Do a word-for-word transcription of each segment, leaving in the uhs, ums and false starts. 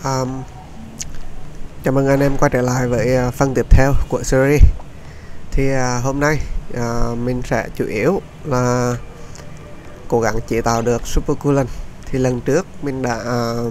Um, chào mừng anh em quay trở lại với uh, phần tiếp theo của series. Thì uh, hôm nay uh, mình sẽ chủ yếu là cố gắng chế tạo được super coolant. Thì lần trước mình đã uh,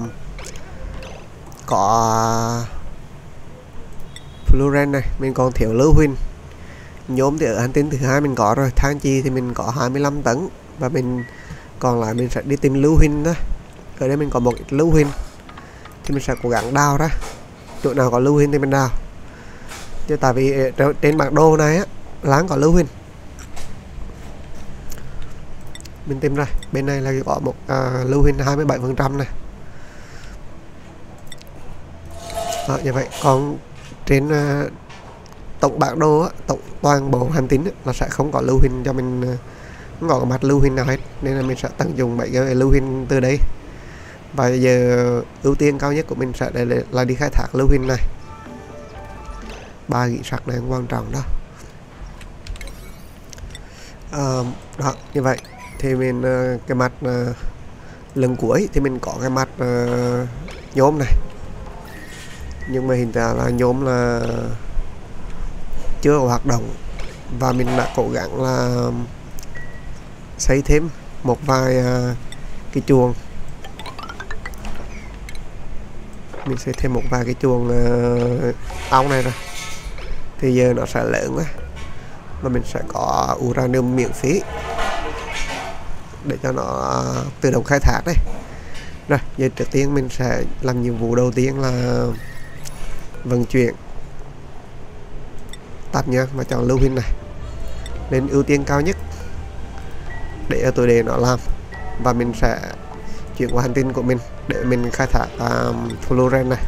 có fluorine này, mình còn thiếu lưu huỳnh. Nhôm thì ở hành tinh thứ hai mình có rồi, than chi thì mình có hai mươi lăm tấn, và mình còn lại mình sẽ đi tìm lưu huỳnh đó. Ở đây mình có một ít lưu huỳnh thì mình sẽ cố gắng đào ra, chỗ nào có lưu huỳnh thì mình đào. Chứ tại vì trên bản đồ này á, láng có lưu huỳnh. Mình tìm ra bên này là có một à, lưu huỳnh hai mươi bảy phần trăm này. Đó, như vậy còn trên uh, tổng bản đồ á, tổng toàn bộ hành tinh á, là sẽ không có lưu huỳnh cho mình, uh, không có mặt lưu huỳnh nào hết, nên là mình sẽ tận dụng bảy cái lưu huỳnh từ đây. Và giờ ưu tiên cao nhất của mình sẽ là, là đi khai thác lưu huỳnh này. Ba gỉ sắt này quan trọng đó. Uh, đó như vậy thì mình uh, cái mặt uh, lần cuối thì mình có cái mặt uh, nhôm này, nhưng mà hiện tại là nhôm là chưa có hoạt động, và mình đã cố gắng là xây thêm một vài uh, cái chuồng. Mình sẽ thêm một vài cái chuồng uh, ong này rồi, thì giờ nó sẽ lớn quá, và mình sẽ có uranium miễn phí để cho nó uh, tự động khai thác đấy. Rồi giờ trước tiên mình sẽ làm nhiệm vụ đầu tiên là vận chuyển tạp nhang và chọn lưu huỳnh này lên ưu tiên cao nhất để cho tôi đề nó làm, và mình sẽ chuyển qua hành tinh của mình để mình khai thác um, fluorine này,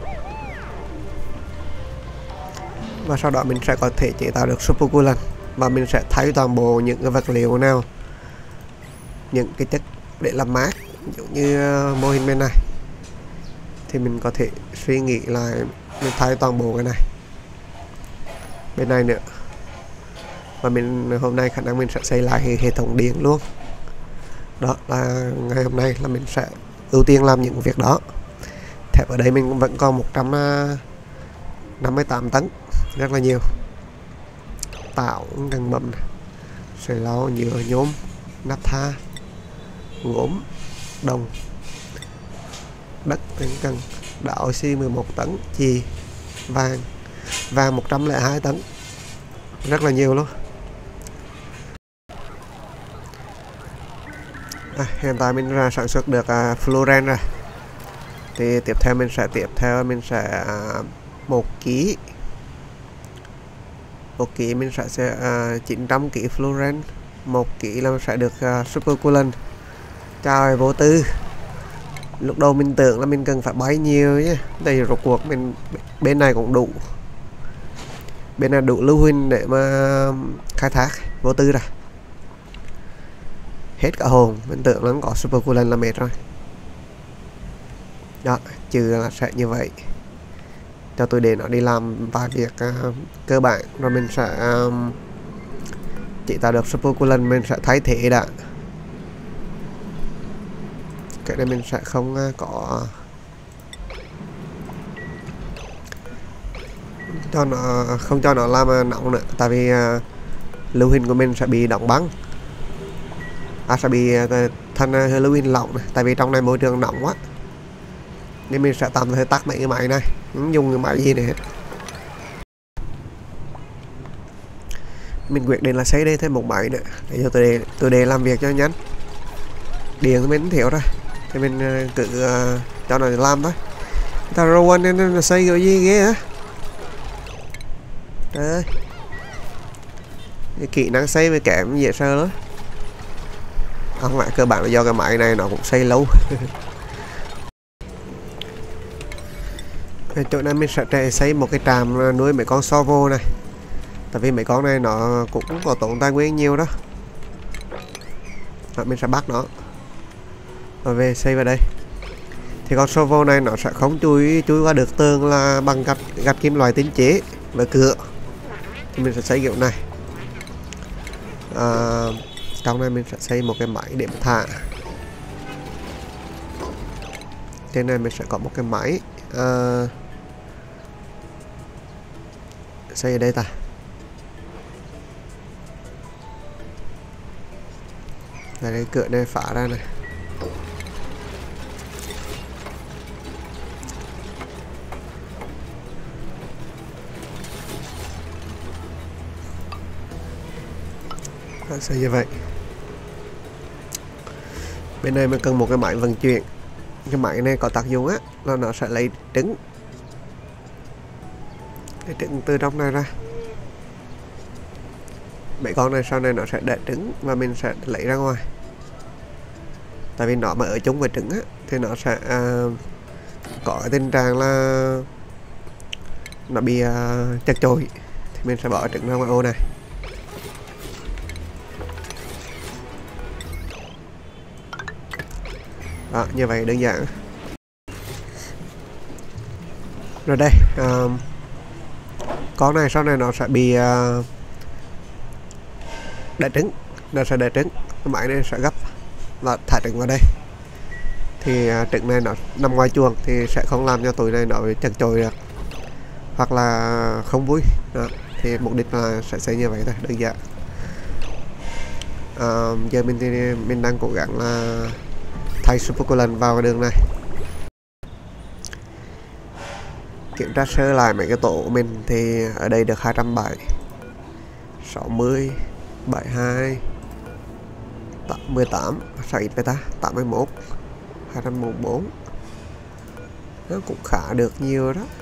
và sau đó mình sẽ có thể chế tạo được super coolant, và mình sẽ thay toàn bộ những cái vật liệu nào, những cái chất để làm mát, giống như uh, mô hình bên này thì mình có thể suy nghĩ là mình thay toàn bộ cái này bên này nữa. Và mình hôm nay khả năng mình sẽ xây lại hệ thống điện luôn. Đó là ngày hôm nay là mình sẽ ưu tiên làm những việc đó. Thép ở đây mình vẫn còn một trăm năm mươi tám tấn, rất là nhiều. Tạo cần mầm này, sợi lau, nhựa, nhôm, naphtha, gốm, đồng, đất cần, đá oxy mười một tấn, chì, vàng vàng một trăm lẻ hai tấn, rất là nhiều luôn. À, hiện tại mình ra sản xuất được uh, fluorine rồi, thì tiếp theo mình sẽ tiếp theo mình sẽ uh, một ký một ký mình sẽ, sẽ uh, chín trăm ký fluorine, một ký là sẽ được uh, super coolant. Chào vô tư, lúc đầu mình tưởng là mình cần phải bay nhiều nhé, đây rốt cuộc mình bên này cũng đủ, bên này đủ lưu huỳnh để mà khai thác vô tư rồi. Hết cả hồn, mình tưởng nó có super coolant là mệt rồi. Đó, trừ là sẽ như vậy. Cho tôi để nó đi làm vài việc uh, cơ bản, rồi mình sẽ um, chỉ tạo được super coolant, mình sẽ thay thế đã. Cái này mình sẽ không uh, có cho nó không cho nó làm uh, nóng nữa, tại vì uh, lưu huỳnh của mình sẽ bị đóng băng. À, sẽ bị thành hơi lưu huỳnh lỏng này, tại vì trong này môi trường nóng quá, nên mình sẽ tạm thời tắt mấy cái máy này, không dùng cái máy gì này hết. Mình quyết định là xây đây thêm một máy nữa để cho tôi đề tôi đề làm việc cho nhanh. Điện mình thiếu rồi thì mình cứ uh, cho nó làm thôi. Ta rồi nên nó xây cái gì ghê hả? Trời ơi, cái kỹ năng xây với kém dễ sợ lắm. Không phải, cơ bản là do cái máy này nó cũng xây lâu. Chỗ này mình sẽ xây một cái trạm nuôi mấy con Sorvo này, tại vì mấy con này nó cũng có tốn tài nguyên nhiều đó. Đó, mình sẽ bắt nó và về xây vào đây. Thì con Sorvo này nó sẽ không chui chui qua được tường là bằng gạch gạch kim loại tinh chế và cửa, thì mình sẽ xây kiểu này. À, trong này mình sẽ xây một cái máy để thả trên này mình sẽ có một cái máy uh, xây ở đây ta. Đây, cái cửa này phá ra này. Đó, xây như vậy. Bên này mình cần một cái máy vận chuyển. Cái máy này có tác dụng á là nó sẽ lấy trứng, lấy trứng từ trong này ra. Mấy con này sau này nó sẽ đẻ trứng và mình sẽ lấy ra ngoài. Tại vì nó mà ở chung với trứng á thì nó sẽ à, có cái tình trạng là nó bị à, chật chội, thì mình sẽ bỏ trứng ra ngoài ô này. Đó, như vậy đơn giản. Rồi đây, uh, con này sau này nó sẽ bị uh, đẻ trứng, nó sẽ đẻ trứng, cái máy này sẽ gấp và thả trứng vào đây. Thì uh, trứng này nó nằm ngoài chuồng thì sẽ không làm cho tụi này nó bị chật chội được, hoặc là không vui. Đó, thì mục đích là sẽ xây như vậy thôi, đơn giản. Uh, giờ mình thì mình đang cố gắng là thay super coolant vào cái đường này. Kiểm tra sơ lại mấy cái tổ của mình thì ở đây được hai trăm bảy mươi, sáu mươi, bảy mươi hai, mười tám, sao ít vậy ta, tám mươi mốt, hai trăm mười bốn. Nó cũng khá được nhiều đó,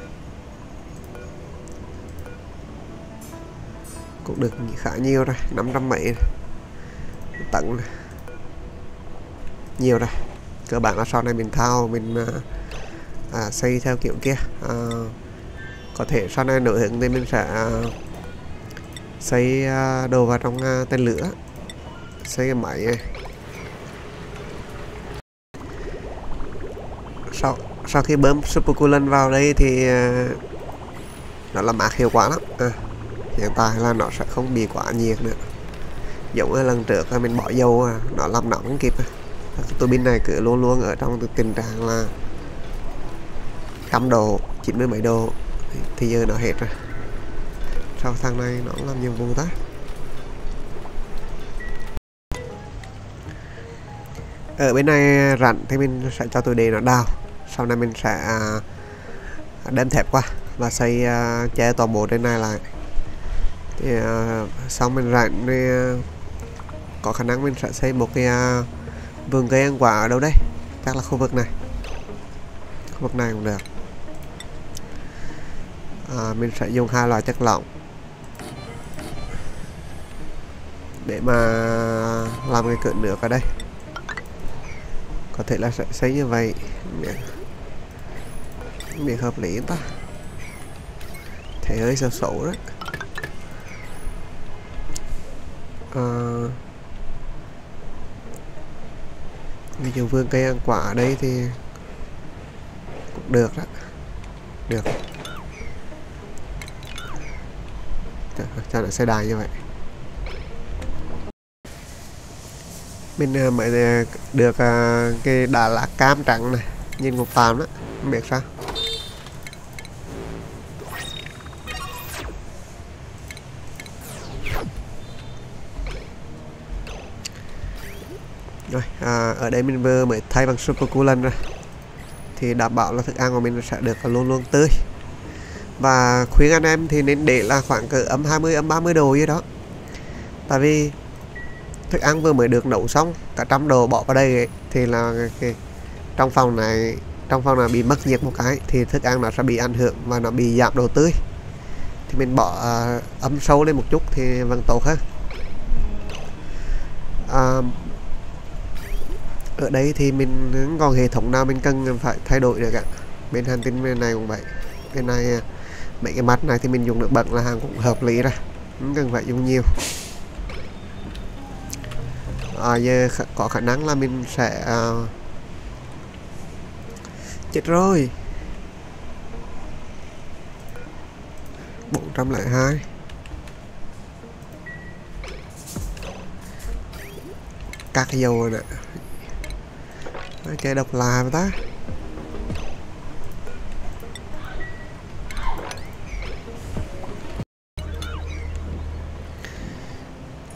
cũng được khá nhiều rồi, năm trăm mấy tận này. Nhiều rồi. Cơ bản là sau này mình thao mình à, xây theo kiểu kia. À, có thể sau này nổi hứng thì mình sẽ à, xây à, đồ vào trong à, tên lửa, xây cái máy này. Sau sau khi bơm super coolant vào đây thì à, nó làm mát hiệu quả lắm. À, hiện tại là nó sẽ không bị quá nhiệt nữa, giống như lần trước là mình bỏ dầu à, nó làm nóng không kịp. Tua bin này cứ luôn luôn ở trong tình trạng là trăm độ, chín mươi mấy độ thì giờ nó hết rồi. Sao thằng này nó làm nhiệm vụ ta? Ở bên này rảnh thì mình sẽ cho tụi đề nó đào, sau này mình sẽ đem thép qua và xây uh, che toàn bộ trên này lại. Thì uh, sau mình rảnh thì uh, có khả năng mình sẽ xây một cái uh, vườn cây ăn quả ở đâu đây, chắc là khu vực này, khu vực này cũng được. À, mình sẽ dùng hai loại chất lỏng để mà làm cái cửa nước ở đây. Có thể là sẽ xây như vậy miệng hợp lý ta, thế hơi xấu xấu đấy. À, ví dụ vườn cây ăn quả ở đây thì cũng được đó, được cho nó xây đài như vậy. Mình mới được cái đá lá cam trắng này, nhìn một tạm đó, không biết sao. Rồi, à, ở đây mình vừa mới thay bằng super coolant rồi, thì đảm bảo là thức ăn của mình sẽ được luôn luôn tươi. Và khuyên anh em thì nên để là khoảng cỡ âm hai mươi, âm ba mươi độ vậy đó. Tại vì thức ăn vừa mới được nấu xong cả trăm độ bỏ vào đây ấy, thì là cái, cái, trong phòng này trong phòng này bị mất nhiệt một cái thì thức ăn nó sẽ bị ảnh hưởng và nó bị giảm độ tươi. Thì mình bỏ uh, ấm sâu lên một chút thì vẫn tốt hơn. Uh, ở đây thì mình không còn hệ thống nào mình cần phải thay đổi được ạ. Bên hành tinh bên này cũng vậy. Bên này mấy cái mắt này thì mình dùng nước bẩn là hàng cũng hợp lý rồi, không cần phải dùng nhiều. À, giờ có khả năng là mình sẽ uh... chết rồi. Bốn trăm lẻ hai. Các cái dầu rồi nè, cái độc là ta.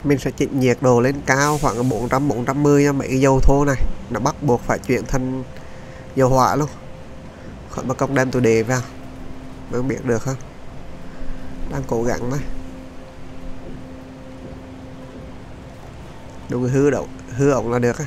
mình sẽ chỉnh nhiệt độ lên cao khoảng bốn trăm bốn trăm mười nha. Mấy cái dầu thô này nó bắt buộc phải chuyển thành dầu hỏa luôn, khỏi mà công đem tôi đề vào mới biết được không. Đang cố gắng đấy. Đúng, hư đậu hư ổng là được á.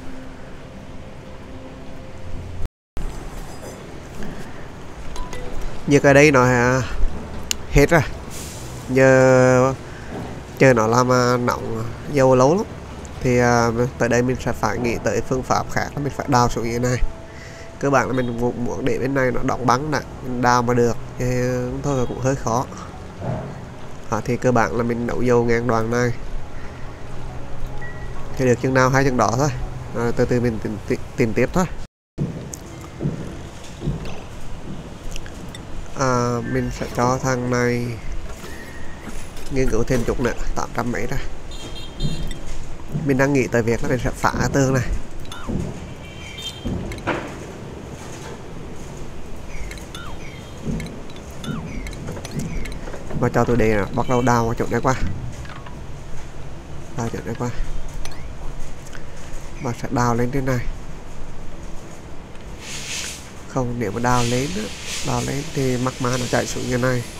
Như cái đây nó hết rồi, giờ chờ nó làm nóng dầu lâu lắm thì uh, tới đây mình sẽ phải nghĩ tới phương pháp khác là mình phải đào xuống như này. Cơ bản là mình muốn để bên này nó đóng băng nè, mình đào mà được thì thôi cũng hơi khó. À, thì cơ bản là mình nấu dầu ngang đoạn này thì được chừng nào hay chừng đó thôi. À, từ từ mình tìm, tìm, tìm tiếp thôi. À, mình sẽ cho thằng này nghiên cứu thêm chút nữa, tám trăm mấy rồi. Mình đang nghĩ tới việc là mình sẽ phá tường này. Và cho tôi đề là bắt đầu đào chỗ này qua, đào chỗ này qua và sẽ đào lên trên này. Không, nếu mà đào lên đào lên thì mắc ma nó chạy xuống như này.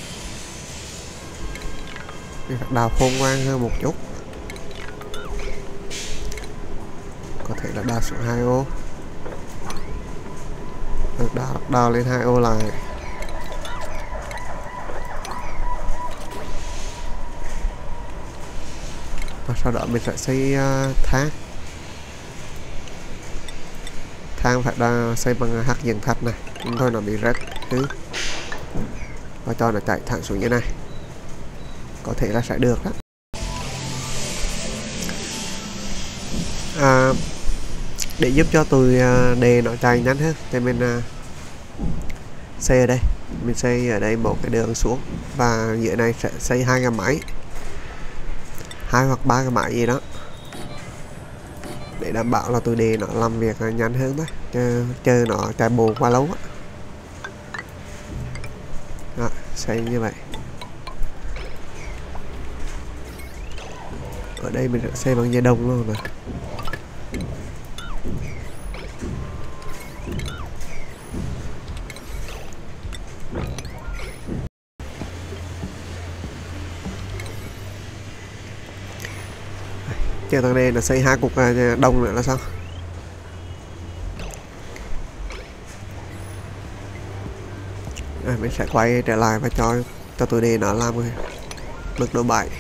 Mình phải đào khôn ngoan hơn một chút, có thể là đào xuống hai ô. Được, đào, đào lên hai ô lại. Và sau đó mình sẽ xây uh, thang. Thang phải là xây bằng hạt dưỡng thạch này, không thôi nó bị rớt thứ. Và cho nó chạy thẳng xuống như này, có thể là sẽ được đó. À, để giúp cho tôi uh, đề nó chạy nhanh hơn thì mình uh, xây ở đây, mình xây ở đây một cái đường xuống và dưới này sẽ xây hai cái máy, hai hoặc ba cái máy gì đó để đảm bảo là tôi đề nó làm việc nhanh hơn thôi, chứ chơi nó chạy bộ quá lâu á. Đó, xây như vậy. Ở đây mình sẽ xây bằng dây đồng luôn này. Chờ thằng này là xây hai cục đồng nữa là sao? À, mình sẽ quay trở lại và cho cho tôi đề nó làm mức độ bảy.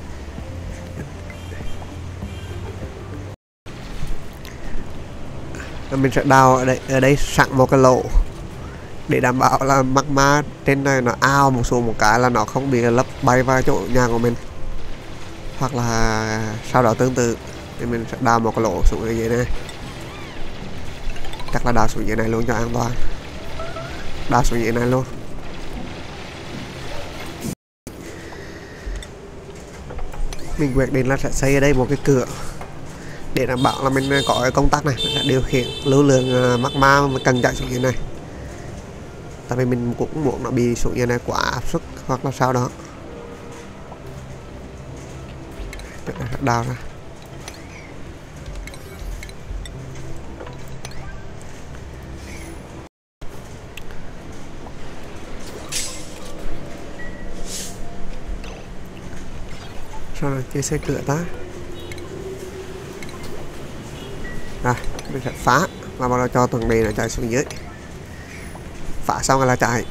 Mình sẽ đào ở đây, ở đây sẵn một cái lỗ để đảm bảo là magma trên này nó ao một số một cái là nó không bị lấp bay vào chỗ nhà của mình, hoặc là sau đó tương tự thì mình sẽ đào một cái lỗ xuống ở dưới này. Chắc là đào xuống dưới này luôn cho an toàn, đào xuống dưới này luôn. Mình quyết định là sẽ xây ở đây một cái cửa để đảm bảo là mình có cái công tắc này, mình sẽ điều khiển lưu lượng magma mà cần chạy xuống dưới này. Tại vì mình cũng muốn nó bị xuống dưới này quá áp suất hoặc là sao đó. Đào ra. Rồi, chơi xe cửa ta. Rồi, mình sẽ phá và bắt đầu cho thằng này nó chạy xuống dưới. Phá xong rồi là chạy.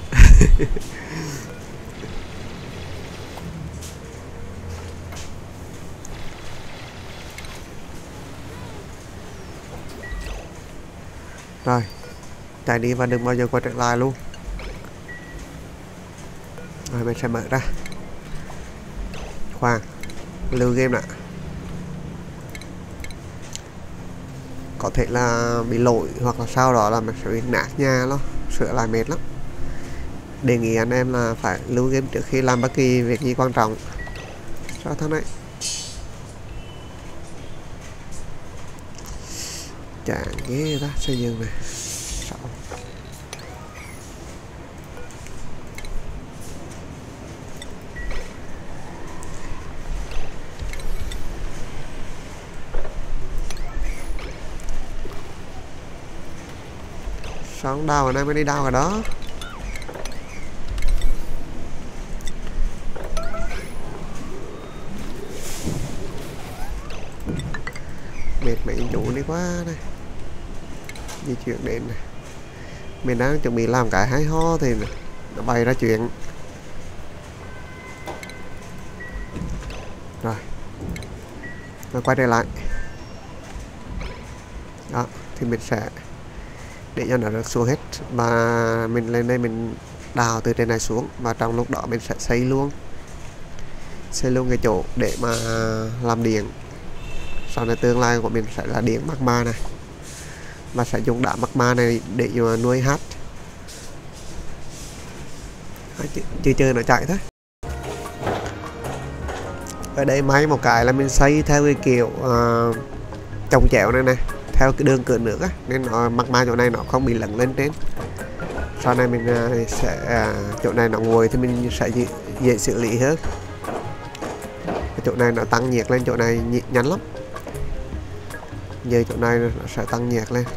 Rồi, chạy đi và đừng bao giờ quay trở lại luôn. Rồi mình sẽ mở ra. Khoan, lưu game nè. Có thể là bị lỗi hoặc là sau đó là mình sẽ bị nát nhà đó, sửa lại mệt lắm. Đề nghị anh em là phải lưu game trước khi làm bất kỳ việc gì quan trọng. Sao thế này? Chán ghê ta, xây dựng này. Sao? Sao đào ở đây mới đi đào ở đó. Mệt mấy chủ đi quá đây. Di chuyển đến này. Mình đang chuẩn bị làm cái hay ho thì nó bày ra chuyện. Rồi. Rồi quay trở lại. Đó, thì mình sẽ để cho nó được xuống hết. Và mình lên đây mình đào từ trên này xuống. Và trong lúc đó mình sẽ xây luôn Xây luôn cái chỗ để mà làm điện. Sau này tương lai của mình sẽ là điện magma này. Và sẽ dùng đá magma này để nuôi hát. Chưa chơi nó chạy thôi. Ở đây máy một cái là mình xây theo cái kiểu uh, trồng chéo này này, theo cái đường cửa nước á, nên nó magma chỗ này nó không bị lẫn lên trên. Sau này mình uh, sẽ uh, chỗ này nó nguội thì mình sẽ dễ, dễ xử lý hơn. Cái chỗ này nó tăng nhiệt lên, chỗ này nhắn lắm. Giờ chỗ này nó sẽ tăng nhiệt lên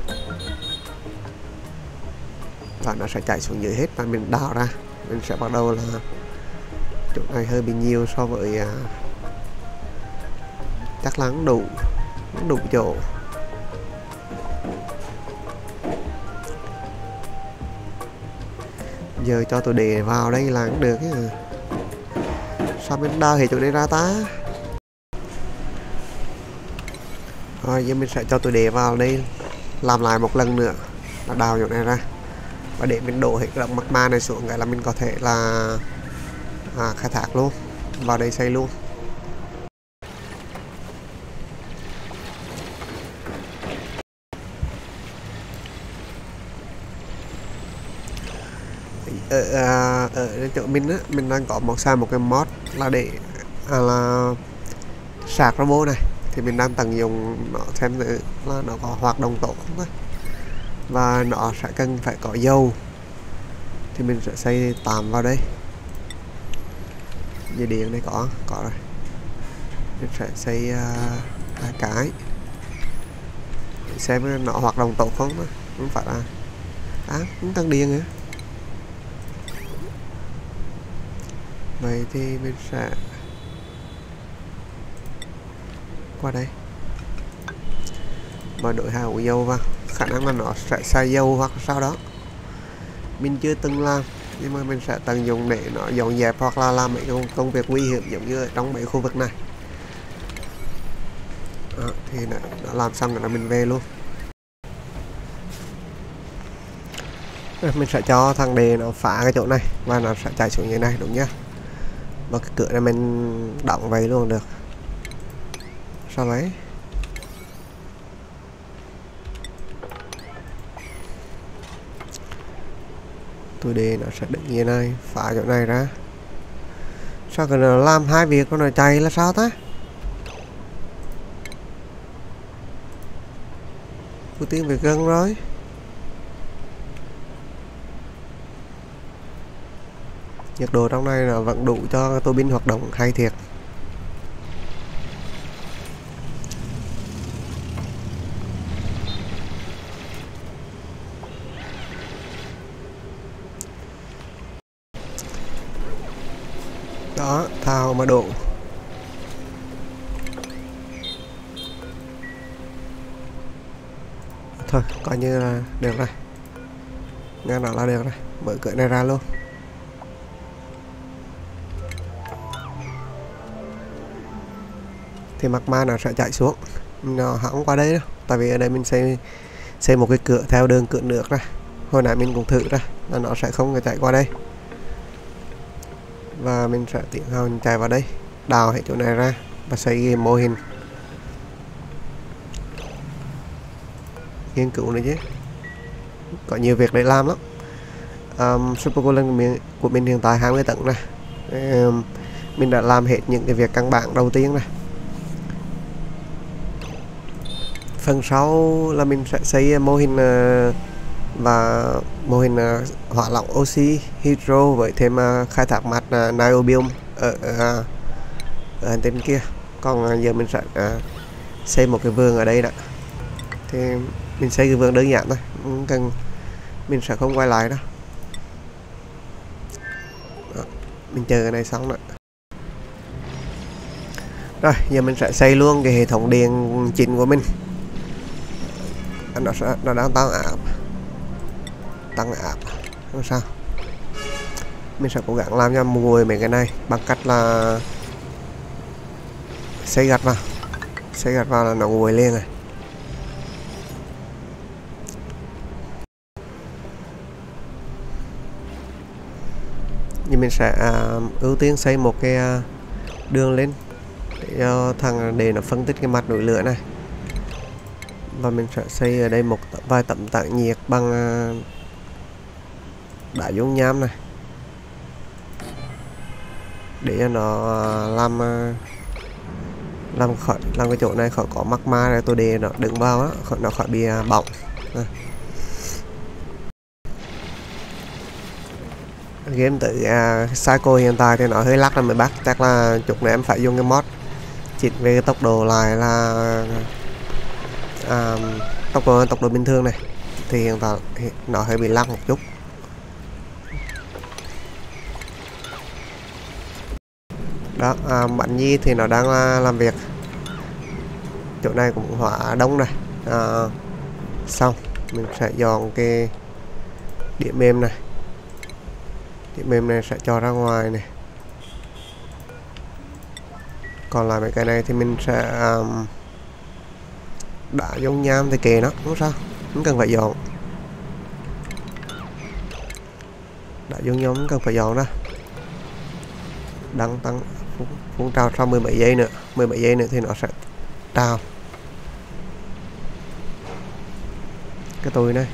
và nó sẽ chảy xuống dưới hết. Và mình đào ra, mình sẽ bắt đầu là chỗ này hơi bị nhiều so với uh, chắc là đủ đủ chỗ. Giờ cho tôi để vào đây là cũng được ấy. Sao mình đào hết chỗ này ra ta. Rồi giờ mình sẽ cho tôi để vào đây làm lại một lần nữa là đào chỗ này ra. Và để mình đổ hết động magma này xuống cái là mình có thể là à, khai thác luôn, vào đây xây luôn. Ở, ở, ở chỗ mình á, mình đang có một xài một cái mod là để à, là sạc robot này, thì mình đang tận dụng nó xem thử là nó có hoạt động tốt không thôi. Và nó sẽ cần phải có dầu, thì mình sẽ xây tạm vào đây. Dây điện này có có rồi, mình sẽ xây uh, hai cái để xem nó hoạt động tốt không thôi. Không phải là à, không cần điện nữa. Vậy thì mình sẽ qua đây và đổi hai ổ dầu vào. Khả năng là nó sẽ xài dầu hoặc sau đó, mình chưa từng làm, nhưng mà mình sẽ tận dụng để nó dọn dẹp hoặc là làm mấy công, công việc nguy hiểm giống như ở trong mấy khu vực này. Đó, thì nó, nó làm xong rồi là mình về luôn. Rồi, mình sẽ cho thằng đề nó phá cái chỗ này và nó sẽ chạy xuống như này, đúng nhá. Và cái cửa này mình đóng vậy luôn được. Sao đấy? Tôi để nó sẽ định như này, phá chỗ này ra. Sao cái nó làm hai việc nó chạy là sao ta? Ưu tiên việc gần rồi. Nhiệt độ trong này là vẫn đủ cho tua bin hoạt động hay thiệt. Đó, thao mà độ. Thôi, coi như là được rồi. Ngang đó là được rồi. Mở cửa này ra luôn. Thì magma nó sẽ chạy xuống. Nó hỏng qua đây đâu. Tại vì ở đây mình xây xây một cái cửa theo đường cửa nước ra. Hồi nãy mình cũng thử ra là nó sẽ không chạy qua đây. Và mình sẽ tiến hành chạy vào đây, đào hết chỗ này ra và xây mô hình nghiên cứu nữa chứ, có nhiều việc để làm lắm. um, Super Golem của mình, của mình hiện tại hai mươi tấn này. um, mình đã làm hết những cái việc căn bản đầu tiên này. Phần sau là mình sẽ xây mô hình uh, và mô hình uh, hỏa lỏng oxy hydro với thêm uh, khai thác mặt uh, niobium ở, uh, ở hành tinh kia. Còn uh, giờ mình sẽ uh, xây một cái vườn ở đây đã. Thì mình xây cái vườn đơn giản thôi, không cần mình sẽ không quay lại đâu. Đó, mình chờ cái này xong nữa. Rồi giờ mình sẽ xây luôn cái hệ thống điện chính của mình. Nó sẽ nó đang tăng áp tăng áp không sao. Mình sẽ cố gắng làm cho mùi mấy cái này bằng cách là xây gạch vào, xây gạch vào là nó nguội liền rồi. Nhưng mình sẽ uh, ưu tiên xây một cái uh, đường lên để cho thằng để nó phân tích cái mặt núi lửa này, và mình sẽ xây ở đây một vài tấm tản nhiệt bằng uh, đá dung nham này để cho nó uh, làm uh, làm khỏi làm cái chỗ này khỏi có magma này, tôi để nó đứng vào đó, khỏi nó khỏi bị uh, bỏng. À. Game tự uh, cycle hiện tại thì nó hơi lắc là mới bắt, chắc là chút này em phải dùng cái mod chỉnh về cái tốc độ lại là uh, tốc độ tốc độ bình thường này, thì hiện tại nó hơi bị lắc một chút. Đó, à, bạn Nhi thì nó đang uh, làm việc. Chỗ này cũng hỏa đông này. À, xong mình sẽ dọn cái điểm mềm này, điểm mềm này sẽ cho ra ngoài này. Còn lại mấy cái này thì mình sẽ um, đá dung nham thì kệ nó, không sao, không cần phải dọn. Đá dung nham không cần phải dọn đâu. Đang tăng phun trào sau mười mấy giây nữa, mười mấy giây nữa thì nó sẽ trào. Cái tôi này.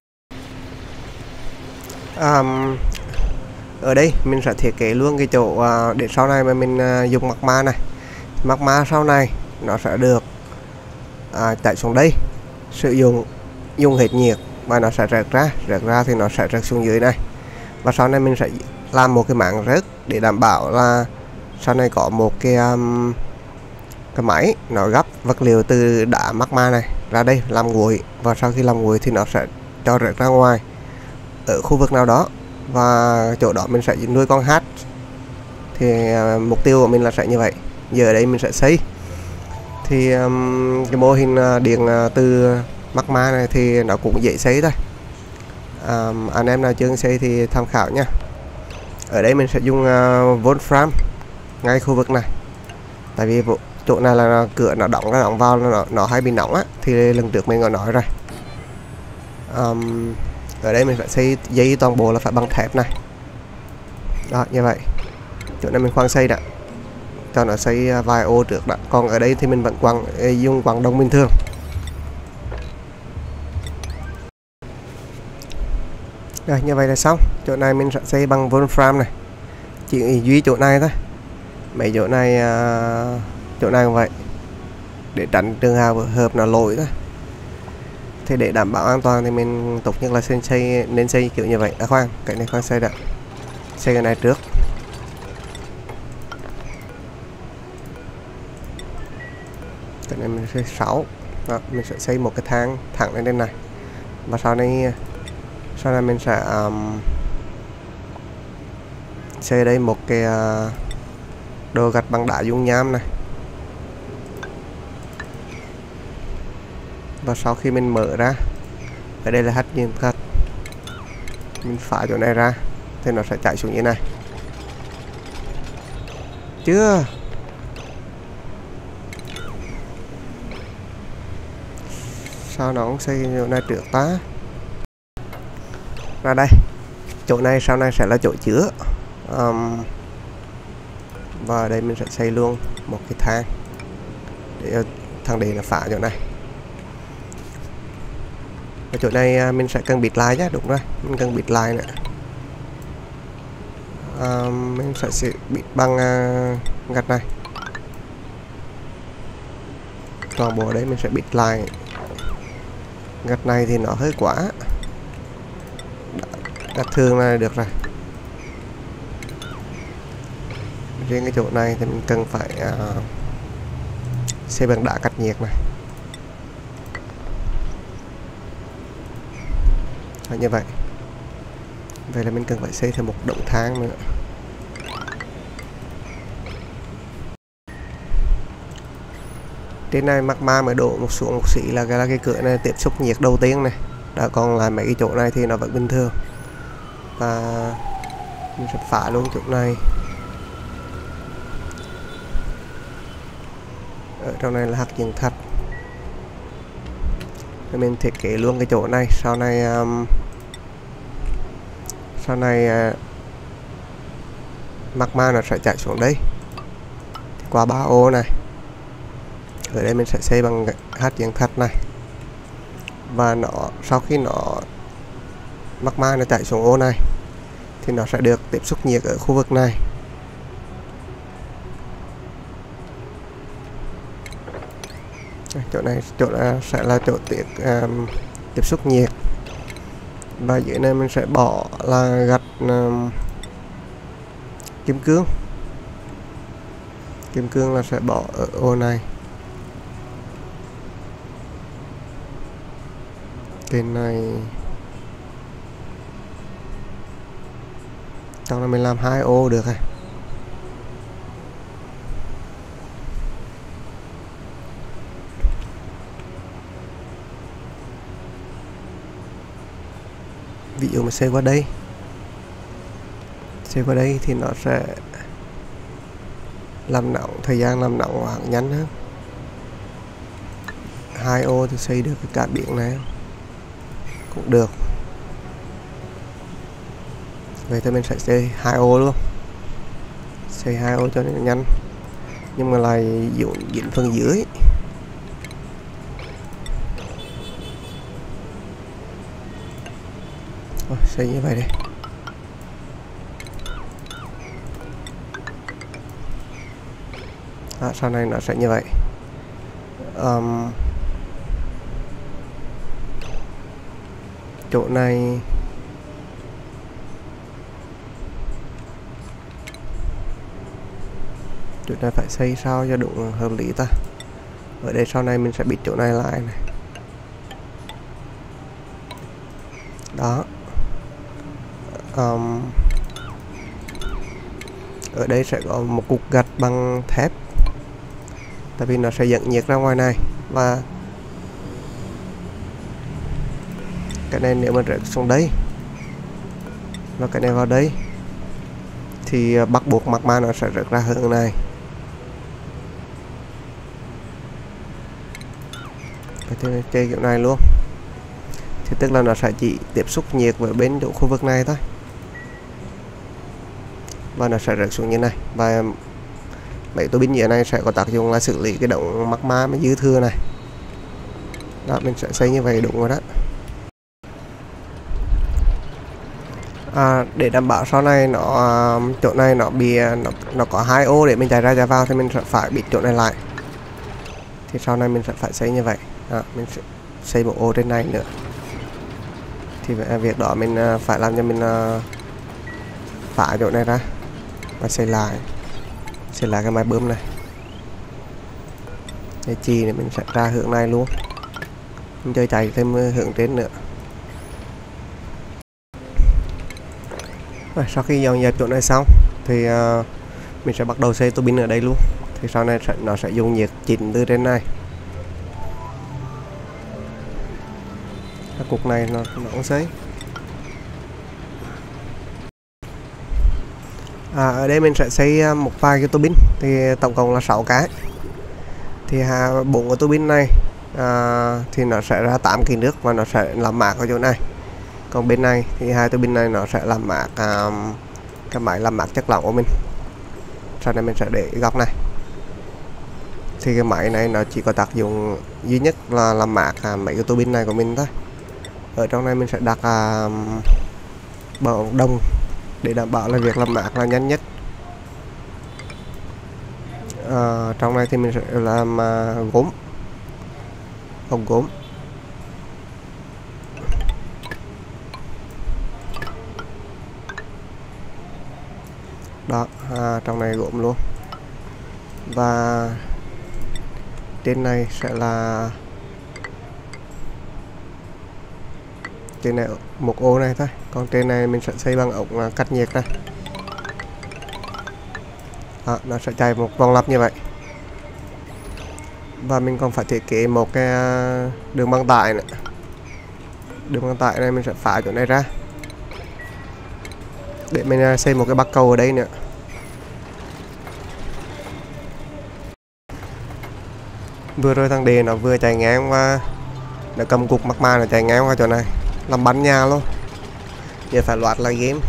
Um, ở đây mình sẽ thiết kế luôn cái chỗ uh, để sau này mà mình uh, dùng magma này, magma sau này nó sẽ được uh, chạy xuống đây, sử dụng dùng hết nhiệt và nó sẽ rớt ra, rớt ra thì nó sẽ rớt xuống dưới này. Và sau này mình sẽ làm một cái mảng rớt để đảm bảo là sau này có một cái um, cái máy nó gấp vật liệu từ đá magma này ra đây làm nguội, và sau khi làm nguội thì nó sẽ cho rớt ra ngoài ở khu vực nào đó, và chỗ đó mình sẽ nuôi con hát. Thì uh, mục tiêu của mình là sẽ như vậy. Giờ ở đây mình sẽ xây thì um, cái mô hình uh, điện uh, từ magma này thì nó cũng dễ xây thôi. Um, anh em nào chưa xây thì tham khảo nha. Ở đây mình sẽ dùng uh, Wolfram ngay khu vực này, tại vì chỗ này là cửa nó đóng ra đóng vào nó, nó hay bị nóng á, thì lần trước mình có nói rồi. Um, ở đây mình phải xây dây toàn bộ là phải bằng thép này. Đó, như vậy. Chỗ này mình khoan xây đã, cho nó xây vài ô trước đã. Còn ở đây thì mình vẫn quăng dùng quăng đông bình thường. Rồi, như vậy là xong. Chỗ này mình sẽ xây bằng Wolfram này, chỉ duy chỗ này thôi. Mấy chỗ này uh, chỗ này cũng vậy, để tránh trường hợp hợp nó lỗi thôi. Thì để đảm bảo an toàn thì mình tốt nhất là nên xây nên xây kiểu như vậy. À khoan, cái này khoan xây đã, xây cái này trước. Cái này mình xây sáu. Đó, mình sẽ xây một cái thang thẳng lên trên này, và sau này sau này mình sẽ um, xây đây một cái uh, đồ gạch bằng đá dung nham này. Và sau khi mình mở ra, ở đây là hắt nhiên gạch, mình phá chỗ này ra thì nó sẽ chạy xuống như này. Chưa sao nó không xây chỗ này trước ta. Ra đây, chỗ này sau này sẽ là chỗ chứa. um, Và ở đây mình sẽ xây luôn một cái thang để thằng đề là phá chỗ này. Ở chỗ này mình sẽ cần bịt lại nhé, đúng rồi, mình cần bịt lại nữa. À, mình sẽ bịt bằng uh, gạch này. Toàn bộ đấy mình sẽ bịt lại. Gạch này thì nó hơi quá, gạch thường là được rồi. Riêng cái chỗ này thì mình cần phải uh, xây bằng đá cách nhiệt này. Như vậy. Vậy là mình cần phải xây thêm một động thang nữa. Trên này magma mới đổ một xuống một xí là cái là cái cửa này tiếp xúc nhiệt đầu tiên này. Đã còn lại mấy cái chỗ này thì nó vẫn bình thường. Và mình sẽ phá luôn chỗ này. Ở trong này là hạt dưỡng thạch. Rồi mình thiết kế luôn cái chỗ này. Sau này um, sau này uh, magma nó sẽ chạy xuống đây thì qua ba ô này. Ở đây mình sẽ xây bằng hạt dưỡng thạch này. Và nó sau khi nó magma nó chạy xuống ô này thì nó sẽ được tiếp xúc nhiệt ở khu vực này. Chỗ này chỗ này sẽ là chỗ tiếp um, tiếp xúc nhiệt. Và dưới này mình sẽ bỏ là gạch um, kim cương. Kim cương là sẽ bỏ ở ô này. Cái này trong này mình làm hai ô được rồi. Ví dụ mà xây qua đây, xây qua đây thì nó sẽ làm nóng, thời gian làm nóng khoảng nhanh hơn. Hai ô thì xây được cái cảng biển này cũng được. Vậy thì mình sẽ xây hai ô luôn, xây hai ô cho nó nhanh, nhưng mà lại dụ dính phần dưới. Rồi, xây như vậy đi. Đó, sau này nó sẽ như vậy. Um, chỗ này chỗ này phải xây sao cho đúng hợp lý ta. Ở đây sau này mình sẽ bịt chỗ này lại này. Đó. Um, ở đây sẽ có một cục gạch bằng thép, tại vì nó sẽ dẫn nhiệt ra ngoài này. Và cái này nếu mà rớt xuống đây và cái này vào đây thì bắt buộc magma nó sẽ rớt ra hướng này. Thì chơi kiểu này luôn thì tức là nó sẽ chỉ tiếp xúc nhiệt với bên chỗ khu vực này thôi, và nó sẽ rớt xuống như này. Và mấy tua bin nhựa này sẽ có tác dụng là xử lý cái động magma mới dư thừa này. Đó, mình sẽ xây như vậy đúng rồi đó. À, để đảm bảo sau này nó chỗ này nó bị nó, nó có hai ô để mình chạy ra chạy vào thì mình sẽ phải bịt chỗ này lại. Thì sau này mình sẽ phải xây như vậy. Đó, mình sẽ xây một ô trên này nữa. Thì việc đó mình phải làm cho mình phá chỗ này ra và xây lại, xây lại cái máy bơm này. Cái chi này mình sẽ ra hướng này luôn, mình chơi chạy thêm hướng trên nữa. Rồi, sau khi dọn dẹp chỗ này xong thì uh, mình sẽ bắt đầu xây tua bin ở đây luôn. Thì sau này sẽ, nó sẽ dùng nhiệt chỉnh từ trên này. Cái cục này nó, nó cũng xây. À, ở đây mình sẽ xây một vài cái tua bin, thì tổng cộng là sáu cái. Thì bốn cái tua bin này à, thì nó sẽ ra tám kỳ nước và nó sẽ làm mát ở chỗ này. Còn bên này thì hai tua bin này nó sẽ làm mát à, cái máy làm mát chất lỏng của mình. Sau này mình sẽ để góc này. Thì cái máy này nó chỉ có tác dụng duy nhất là làm mát à, mấy cái tua bin này của mình thôi. Ở trong này mình sẽ đặt à, bảo đồng để đảm bảo là việc làm mát là nhanh nhất. À, trong này thì mình sẽ làm à, gốm, ống gốm. Đó, à, trong này gốm luôn. Và trên này sẽ là trên này một ô này thôi, còn trên này mình sẽ xây bằng ống cắt nhiệt này. Đó, nó sẽ chạy một vòng lặp như vậy. Và mình còn phải thiết kế một cái đường băng tải nữa. Đường băng tải này mình sẽ phá chỗ này ra để mình xây một cái bắc cầu ở đây nữa. Vừa rồi thằng đề nó vừa chạy ngang và nó cầm cục magma nó chạy ngang qua chỗ này làm bắn nhà luôn. Giờ phải loạt lại game.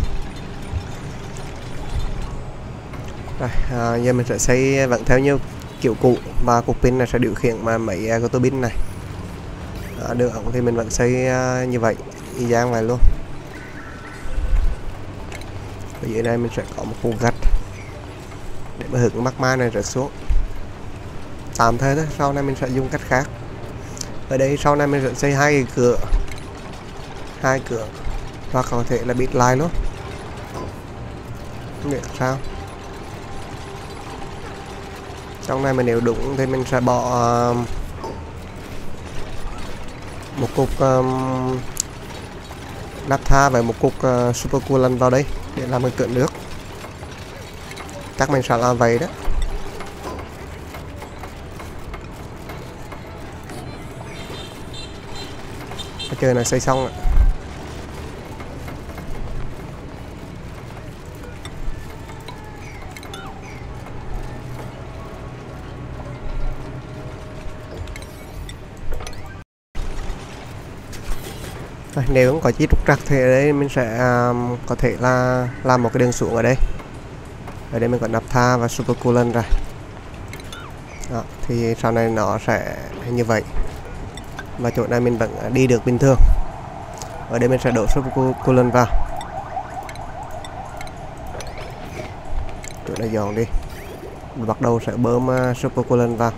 Rồi, à, giờ mình sẽ xây vẫn theo như kiểu cũ và cục pin này sẽ điều khiển mà mấy cái tua bin này. À, đường ống thì mình vẫn xây uh, như vậy, y dáng vậy luôn. Ở dưới đây mình sẽ có một khu gạch để mà hưởng magma này rớt xuống. Tạm thời thôi, sau này mình sẽ dùng cách khác. Ở đây sau này mình sẽ xây hai cái cửa, hai cửa và có thể là bịt lại luôn. Không biết sao. Trong này mà nếu đúng thì mình sẽ bỏ uh, một cục um, naphtha với một cục uh, super coolant vào đây để làm cái cửa nước. Chắc mình sẽ làm vậy đó. Chơi này xây xong rồi. Rồi, nếu không có chi trục trặc thì ở đây mình sẽ um, có thể là làm một cái đường xuống ở đây. Ở đây mình có naphtha và super coolant rồi. Đó, thì sau này nó sẽ như vậy. Và chỗ này mình vẫn đi được bình thường. Ở đây mình sẽ đổ super coolant vào. Chỗ này dọn đi. Mình bắt đầu sẽ bơm uh, super coolant vào.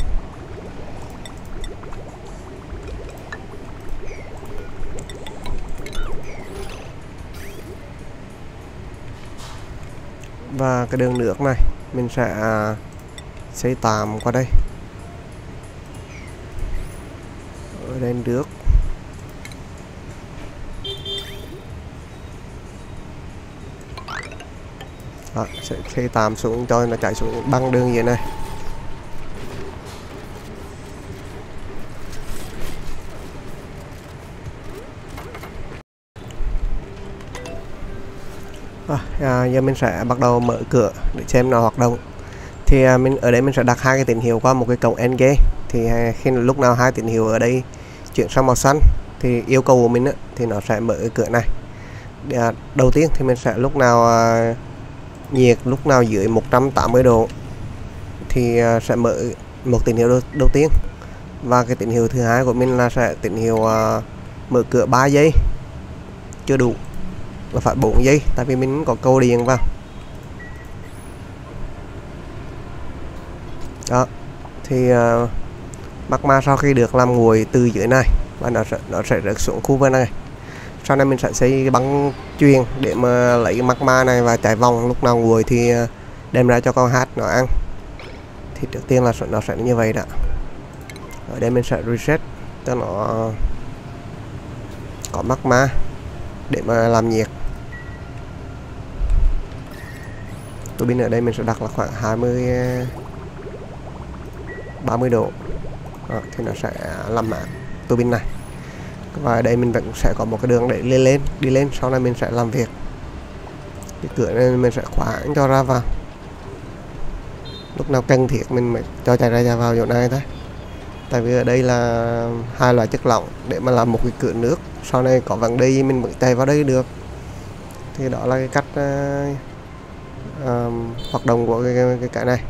Và cái đường nước này mình sẽ uh, xây tạm qua đây. Ở đây nước. Đó, sẽ xây tạm xuống cho nó chạy xuống băng đường như này. À, à, giờ mình sẽ bắt đầu mở cửa để xem nó hoạt động. Thì à, mình ở đây mình sẽ đặt hai cái tín hiệu qua một cái cổng en giê. Thì à, khi lúc nào hai tín hiệu ở đây chuyển sang màu xanh thì yêu cầu của mình á, thì nó sẽ mở cái cửa này. À, đầu tiên thì mình sẽ lúc nào à, nhiệt lúc nào dưới một trăm tám mươi độ thì à, sẽ mở một tín hiệu đầu, đầu tiên. Và cái tín hiệu thứ hai của mình là sẽ tín hiệu à, mở cửa ba giây chưa đủ, là phải bốn giây tại vì mình có câu điện vào. Đó thì uh, magma sau khi được làm nguội từ dưới này và nó sẽ nó sẽ rớt xuống khu vực này. Sau này mình sẽ xây băng chuyền để mà lấy magma này và chạy vòng, lúc nào nguội thì đem ra cho con hát nó ăn. Thì trước tiên là nó sẽ như vậy đã. Ở đây mình sẽ reset cho nó có magma để mà làm nhiệt. Tua bin ở đây mình sẽ đặt là khoảng hai mươi ba mươi độ. Đó, thì nó sẽ làm mát tua bin này. Và ở đây mình vẫn sẽ có một cái đường để lên lên đi lên, sau này mình sẽ làm việc. Cái cửa này mình sẽ khóa cho ra vào, lúc nào cần thiết mình mới cho chạy ra ra vào chỗ này thôi. Tại vì ở đây là hai loại chất lỏng để mà làm một cái cửa nước, sau này có vấn đề mình mới chạy vào đây được. Thì đó là cái cách uh, uh, hoạt động của cái, cái, cái cái này.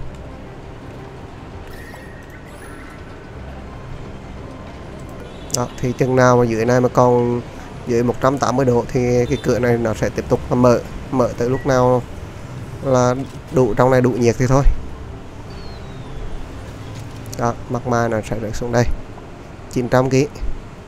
Đó, thì chừng nào mà dưới này mà còn dưới một trăm tám mươi độ thì cái cửa này nó sẽ tiếp tục mở mở tới lúc nào là đủ, trong này đủ nhiệt thì thôi. Đó, magma nó sẽ rớt xuống đây chín trăm ki lô gam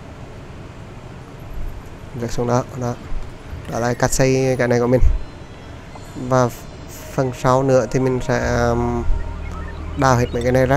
rớt xuống đó. Đó đó là cách xây cái này của mình. Và phần sau nữa thì mình sẽ đào hết mấy cái này ra.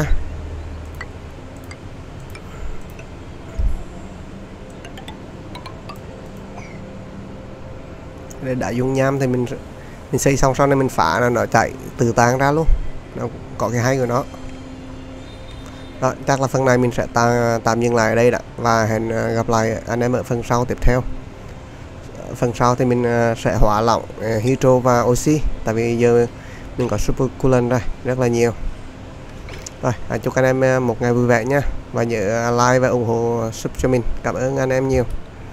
để đá dung nham thì mình mình xây xong sau này mình phá là nó chạy tự tan ra luôn, nó có cái hay của nó. Đó, chắc là phần này mình sẽ ta, tạm dừng lại ở đây đã, và hẹn gặp lại anh em ở phần sau tiếp theo. Phần sau thì mình sẽ hóa lỏng hydro và oxy, tại vì giờ mình có super coolant rồi rất là nhiều. Rồi, chúc anh em một ngày vui vẻ nha, và nhớ like và ủng hộ sub cho mình. Cảm ơn anh em nhiều.